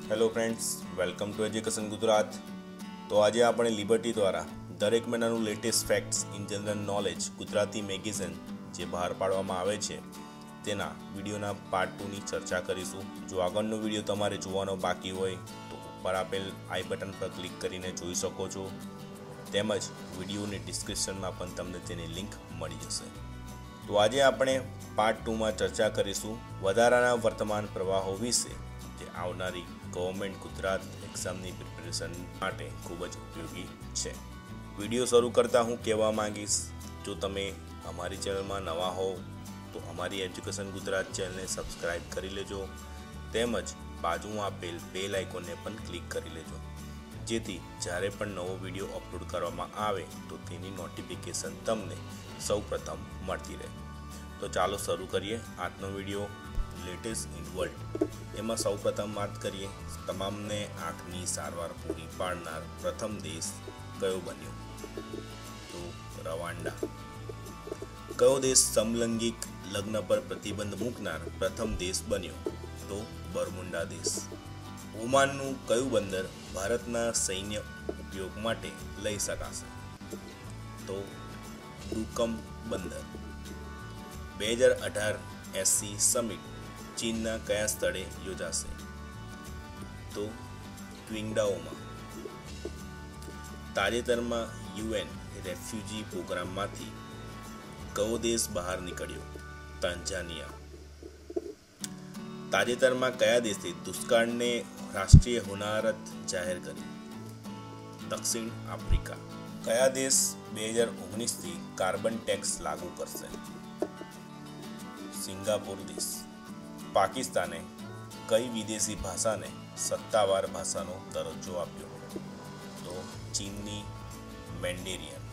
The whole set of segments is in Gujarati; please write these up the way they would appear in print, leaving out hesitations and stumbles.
Hello friends, welcome to education Gujarat. તો આજે આપણે લિબર્ટી દ્વારા દરેક મહિનાનું latest facts in general knowledge Gujarati magazine જે બહાર પાડવામાં આવે છે તેના વિડીયોના પાર્ટ 2ની ચર્ચા કરીશું. જો આગળનો વિડીયો તમારે જોવાનો બાકી હોય તો ઉપર આપેલ આઈ બટન પર ક્લિક કરીને જોઈ શકો છો. તેમજ વિડીયોની ડિસ્ક્રિપ્શનમાં પણ તમને તેની લિંક મળી જશે. તો આજે આપણે પાર્ટ 2માં ચર્ચા કરીશું વધારાના વર્તમાન પ્રવાહો વિશે, જે આવનારી ગવર્મેન્ટ ગુજરાત એક્ઝામની પ્રિપેરેશન માટે ખૂબ જ ઉપયોગી છે. વિડીયો શરૂ કરતાં હું કહેવા માંગીશ, જો તમે અમારી ચેનલમાં નવા હો તો અમારી એજ્યુકેશન ગુજરાત ચેનલને સબસ્ક્રાઈબ કરી લેજો. તેમજ બાજુમાં આપેલ બેલ આઇકોનને પણ ક્લિક કરી લેજો, જેથી જ્યારે પણ નવો વિડીયો અપલોડ કરવામાં આવે તો તેની નોટિફિકેશન તમને સૌપ્રથમ મળતી રહે. તો ચાલો શરૂ કરીએ આજનો વિડીયો. લેટેસ્ટ ઇન વર્લ્ડ એમાં સૌપ્રથમ વાત કરીએ, તમામને આંખની સારવાર પૂરી પાડનાર પ્રથમ દેશ કયો બન્યો? તો રવાન્ડા. કયો દેશ સમલૈંગિક લગ્ન પર પ્રતિબંધ મૂકનાર પ્રથમ દેશ બન્યો? તો બરમુડા દેશ. ઓમાનનું કયું બંદર ભારતના સૈન્ય ઉપયોગ માટે લઈ શકાશે? તો ડુકમ બંદર. 2018 એસસી સમિટ ચીનના કયા સ્થળે યોજાશે? તો ક્વિંગડાઓમાં. તાજેતરમાં યુએન રેફ્યુજી પ્રોગ્રામમાંથી કયો દેશ બહાર નીકળ્યો? તાંઝાનિયા. તાજેતરમાં કયા દેશે દુષ્કાળને રાષ્ટ્રીય હોનારત જાહેર કરી? દક્ષિણ આફ્રિકા. કયા દેશ 2019થી કાર્બન ટેક્સ લાગુ કરશે? સિંગાપુર દેશ. પાકિસ્તાને કઈ વિદેશી ભાષાને સત્તાવાર ભાષાનો દરજ્જો આપ્યો? તો ચીનની Mandarin.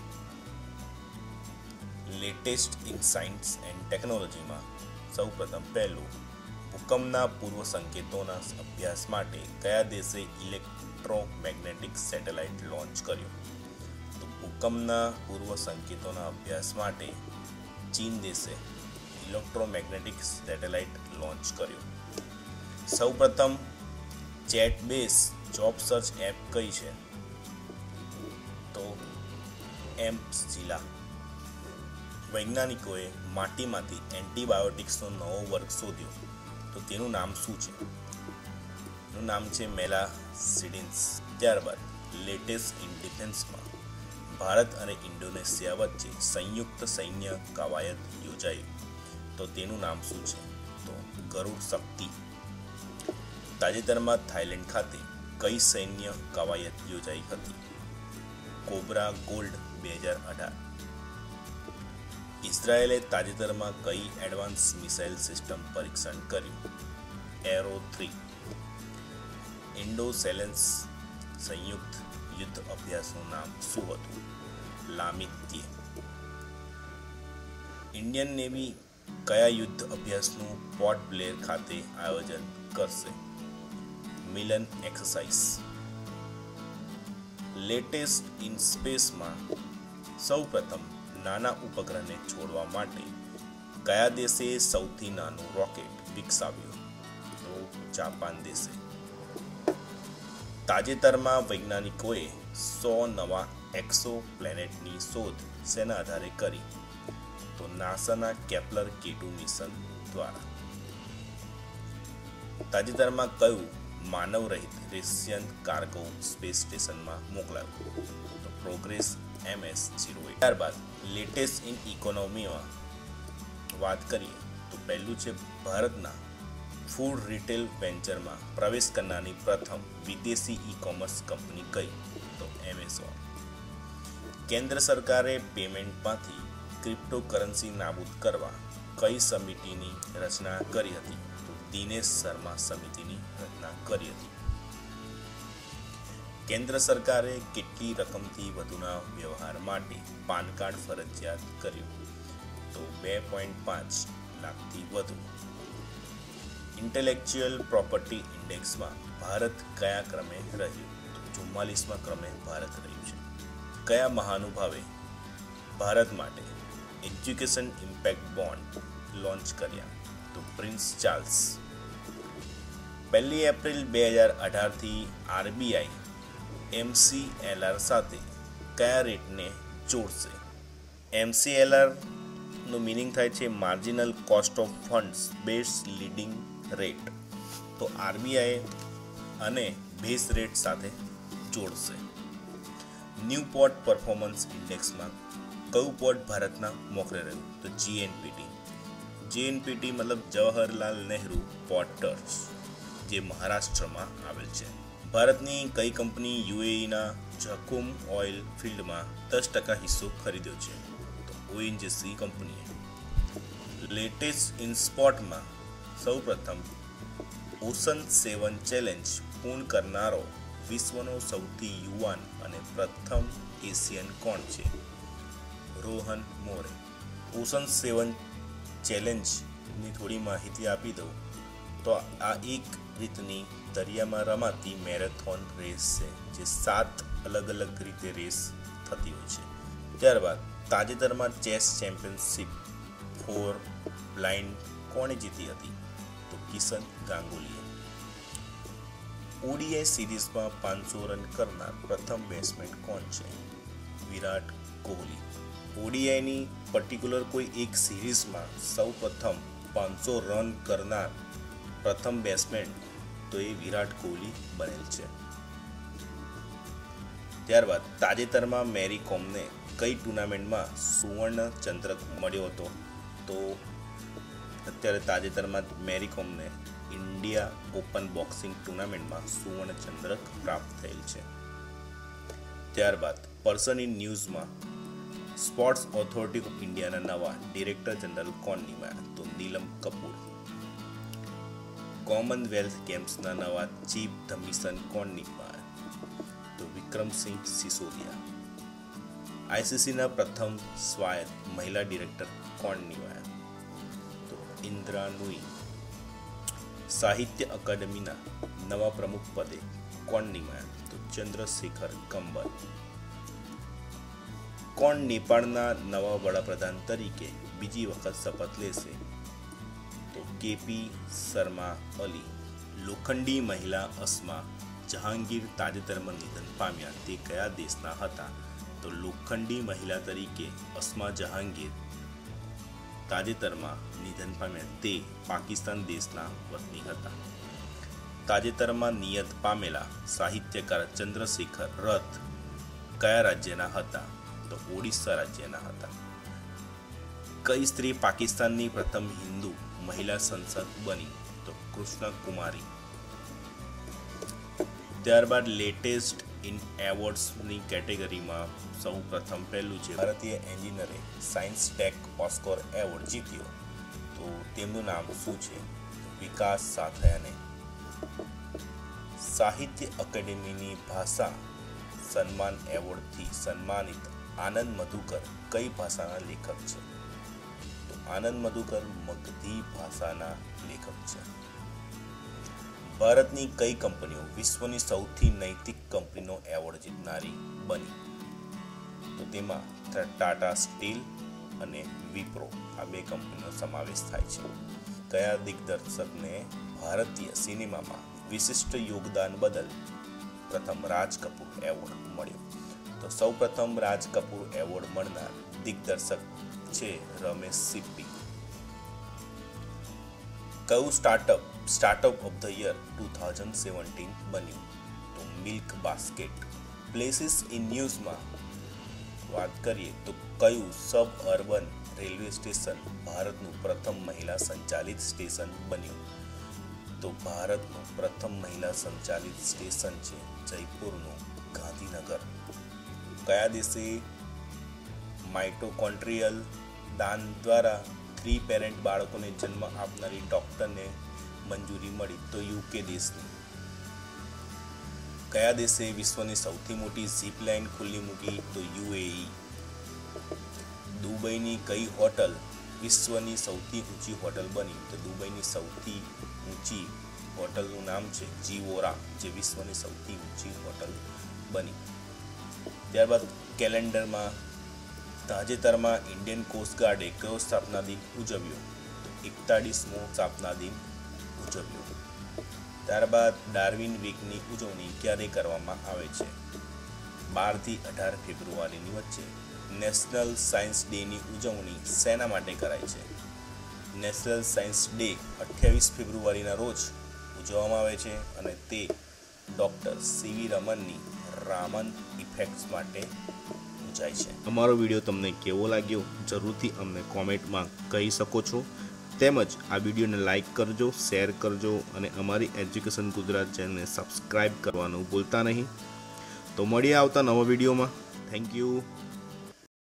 Latest in science and ટેકનોલોજીમાં સૌપ્રથમ પહેલું, ભૂકંપના પૂર્વ સંકેતોના અભ્યાસ માટે કયા દેશે ઇલેક્ટ્રોમેગ્નેટિક સેટેલાઇટ લોન્ચ કર્યો? તો ભૂકંપના પૂર્વ સંકેતોના અભ્યાસ માટે ચીન દેશે ઇલેક્ટ્રોમેગ્નેટિક સેટેલાઇટ લોન્ચ કર્યો. સૌપ્રથમ chat based job search app કઈ છે? તો એમ્પઝિલા. વૈજ્ઞાનિકોએ માટીમાંથી એન્ટીબાયોટિક્સનો નવો વર્ગ શોધ્યો, તો તેનું નામ શું છે? એનું નામ છે મેલાસિડિન્સ. ત્યારબાદ લેટેસ્ટ ઇન ડિફેન્સમાં ભારત અને ઇન્ડોનેશિયા વચ્ચે સંયુક્ત સૈન્ય કવાયત યોજાઈ, તો તેનું નામ શું છે? તો ગરુડ શક્તિ. તાજેતરમાં થાઈલેન્ડ ખાતે કઈ સૈન્ય કવાયત યોજાઈ હતી? Cobra gold 2018. ઇઝરાયેલે તાજેતરમાં કઈ એડવાન્સ મિસાઇલ સિસ્ટમ પરીક્ષણ કર્યું? એરો 3. ઇન્ડો-સેલેન્સ સંયુક્ત યુદ્ધ અભ્યાસનું નામ શું હતું? લામિત્ય. ઇન્ડિયન નેવી કયા યુદ્ધ અભ્યાસનું પોર્ટ બ્લેર ખાતે આયોજન કરશે? મિલન એક્સરસાઇઝ. લેટેસ્ટ ઇન સ્પેસમાં સૌપ્રથમ નાના ઉપગ્રહને છોડવા માટે કયા દેશે સૌથી નાનું રોકેટ વિકસાવ્યું? તો જાપાન દેશે. તાજેતરમાં વૈજ્ઞાનિકોએ 100 નવા એક્સો પ્લેનેટની શોધ શેના આધારે કરી? તો નાસાના કેપ્લર K2 મિશન દ્વારા. તાજેતરમાં કયું માનવ રહિત રશિયન કાર્ગો સ્પેસ સ્ટેશનમાં મોકલાયું? તો પ્રોગ્રેસ MS-08. ત્યારબાદ લેટેસ્ટ ઇન ઇકોનોમીમાં વાત કરીએ તો પહેલું છે, ભારતના ફૂડ રિટેલ વેન્ચરમાં પ્રવેશ કરનારની પ્રથમ વિદેશી ઈ કોમર્સ કંપની કઈ? તો એમેઝોન. કેન્દ્ર સરકારે પેમેન્ટમાંથી ક્રિપ્ટોકરન્સી નાબૂદ કરવા કઈ સમિતિની રચના કરી હતી? તો દિનેશ શર્મા સમિતિની રચના કરી હતી. કેન્દ્ર સરકારે કેટલી રકમથી વધુના વ્યવહાર માટે પાન કાર્ડ ફરજિયાત કર્યું? તો 2.5 લાખથી વધુ. ઇન્ટેલેક્ચ્યુઅલ પ્રોપર્ટી ઇન્ડેક્સમાં ભારત કયા ક્રમે રહ્યું? તો 44મા ક્રમે ભારત રહ્યું છે. કયા મહાનુભાવે ભારત માટે એજ્યુકેશન ઇમ્પેક્ટ બોન્ડ લોન્ચ કર્યા? તો પ્રિન્સ ચાર્લ્સ. 1 એપ્રિલ 2018થી આરબીઆઈ MCLR સાથે કયા રેટને જોડશે? MCLRનું મિનિંગ થાય છે marginal cost of funds based lending rate. તો આરબીઆઈ અને બેઝ રેટ સાથે જોડશે. ન્યૂ પોર્ટ પરફોર્મન્સ ઇન્ડેક્સમાં કયું પોર્ટ ભારતના મોખરે રહ્યું? તો JNPT મતલબ જવાહરલાલ નહેરુ પોર્ટ ટ્રસ્ટ, જે મહારાષ્ટ્રમાં આવેલ છે. ભારતની કઈ કંપની UAEના જકુમ ઓઇલ ફિલ્ડમાં 10% હિસ્સો ખરીદ્યો છે? તો ONGC કંપનીએ. લેટેસ્ટ ઇન સ્પોર્ટમાં સૌપ્રથમ ઓશન 7 ચેલેન્જ પૂર્ણ કરનારો વિશ્વનો સૌથી યુવાન અને પ્રથમ એશિયન કોણ છે? રોહન મોરે. ઓશન 7 ચેલેન્જની થોડી માહિતી આપી દઉં તો આ એક રીતની દરિયામાં રમાતી મેરેથોન રેસ છે, જે 7 અલગ અલગ રીતે રેસ થતી હોય છે. ત્યારબાદ તાજેતરમાં ચેસ ચેમ્પિયનશિપ ફોર બ્લાઇન્ડ કોણે જીતી હતી? તો કિશન ગાંગુલીએ. ODI સિરીઝમાં 500 રન કરનાર પ્રથમ બેટ્સમેન કોણ છે? વિરાટ કોહલી. ODIની પર્ટિક્યુલર કોઈ એક સિરીઝમાં સૌ પ્રથમ 500 રન કરનાર પ્રથમ બેટ્સમેન તો એ વિરાટ કોહલી બનેલ છે. ત્યારબાદ તાજેતરમાં મેરી કોમને કઈ ટુર્નામેન્ટમાં સુવર્ણ ચંદ્રક મળ્યો હતો? તો અત્યારે તાજેતરમાં મેરી કોમને ઇન્ડિયા ઓપન બોક્સિંગ ટુર્નામેન્ટમાં સુવર્ણ ચંદ્રક પ્રાપ્ત થયેલ છે. ત્યારબાદ પર્સન ઇન ન્યૂઝમાં સ્પોર્ટ્સ ઓથોરિટી ઓફ ઇન્ડિયાના નવા ડિરેક્ટર જનરલ કોણ નિમાયા? તો નીલમ કપૂર. કોમનવેલ્થ ગેમ્સના નવા ચીફ ધ મિશન કોણ નિમાયા? તો વિક્રમસિંહ સિસોદિયા. ICCના પ્રથમ સ્વાયત્ત મહિલા ડિરેક્ટર કોણ નિમાયા? તો ઇન્દ્રા નુઈ. સાહિત્ય અકાદમીના નવા પ્રમુખ પદે કોણ નિમાયા? તો ચંદ્રશેખર કંબર. કોણ નેપાળના નવા વડાપ્રધાન તરીકે બીજી વખત શપથ લેશે? તો KP શર્મા અલી. લોખંડી મહિલા અસ્મા જહાંગીર તાજેતરમાં નિધન પામ્યા, તે કયા દેશના હતા? તો લોખંડી મહિલા તરીકે અસ્મા જહાંગીર તાજેતરમાં નિધન પામ્યા, તે પાકિસ્તાન દેશના વતની હતા. તાજેતરમાં નિયત પામેલા સાહિત્યકાર ચંદ્રશેખર રથ કયા રાજ્યના હતા? તો ઓડિશા રાજ્યના હતા. કઈ સ્ત્રી પાકિસ્તાનની પ્રથમ હિન્દુ મહિલા સંસદ બની? તો કૃષ્ણ કુમારી. ત્યારબાદ લેટેસ્ટ ઇન એવોર્ડ્સની કેટેગરીમાં સૌ પ્રથમ પહેલું છે ભારતીય એન્જિનિયરે સાયન્સ ટેક ઓસ્કોર એવોર્ડ જીત્યો, તો તેમનું નામ શું છે? વિકાસ સાથયાને. સાહિત્ય અકાદમીની ભાષા સન્માન એવોર્ડથી સન્માનિત આનંદ મધુકર કઈ ભાષાના લેખક છે? તો આનંદ મધુકર મગધી ભાષાના લેખક છે. ભારતની કઈ કંપનીઓ વિશ્વની સૌથી નૈતિક કંપનીનો એવોર્ડ જીતનારી બની? તો તેમાં ટાટા સ્ટીલ અને વિપ્રો આ બે કંપનીનો સમાવેશ થાય છે. કયા દિગ્દર્શકને ભારતીય સિનેમામાં વિશિષ્ટ યોગદાન બદલ પ્રથમ રાજ કપૂર એવોર્ડ મળ્યો? તો સૌ પ્રથમ રાજ કપૂર એવોર્ડ મળનાર દિગ્દર્શક છે રમેશ સિપ્પી. કયું સ્ટાર્ટઅપ ઓફ ધ યર 2017 બન્યું? તો મિલ્ક બાસ્કેટ. પ્લેસીસ ઇન ન્યૂઝમાં વાત કરીએ તો કયું સબ અર્બન રેલવે સ્ટેશન ભારતનું પ્રથમ મહિલા સંચાલિત સ્ટેશન બન્યું? તો ભારતનું પ્રથમ મહિલા સંચાલિત સ્ટેશન છે જયપુરનું ગાંધીનગર. કયા દેશે માઇટોકોન્ડ્રિયલ દાન દ્વારા 3 પેરેન્ટ બાળકોને જન્મ આપનારી ડોક્ટરને મંજૂરી મળી? તો UK દેશની. કયા દેશે વિશ્વની સૌથી મોટી ઝીપ લાઇન ખુલ્લી મૂકી? તો UAE. દુબઈની કઈ હોટલ વિશ્વની સૌથી ઊંચી હોટલ બની? તો દુબઈની સૌથી ઊંચી હોટલનું નામ છે જીવોરા, જે વિશ્વની સૌથી ઊંચી હોટલ બની. ત્યારબાદ કેલેન્ડરમાં તાજેતરમાં ઇન્ડિયન કોસ્ટગાર્ડે કયો સ્થાપના દિન ઉજવ્યો? તો 41મો સ્થાપના દિન ઉજવ્યો. ત્યારબાદ ડાર્વિન વીકની ઉજવણી ક્યારે કરવામાં આવે છે? 12 થી 18 ફેબ્રુઆરીની વચ્ચે. નેશનલ સાયન્સ ડેની ઉજવણી શેના માટે કરાય છે? નેશનલ સાયન્સ ડે 28 ફેબ્રુઆરીના રોજ ઉજવવામાં આવે છે અને તે ડૉક્ટર સીવી રમનની રામન ઇફેક્ટ્સ માટે ઉજાય છે. અમારો વિડીયો તમને કેવો લાગ્યો જરૂરથી અમને કોમેન્ટમાં કહી શકો છો. તેમજ આ વિડીયોને લાઇક કરજો, શેર કરજો અને અમારી એજ્યુકેશન ગુજરાત ચેનલને સબસ્ક્રાઈબ કરવાનું ભૂલતા નહીં. તો મળીએ આવતા નવા વિડીયોમાં. Thank you.